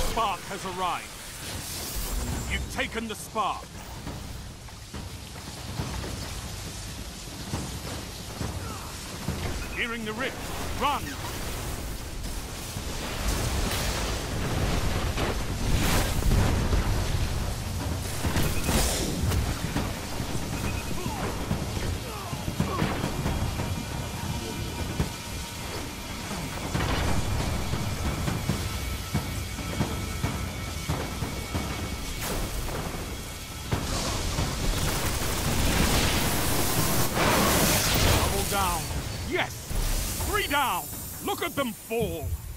spark has arrived. You've taken the spark. Hearing the rift, run! Down. Yes! 3 down! Look at them fall!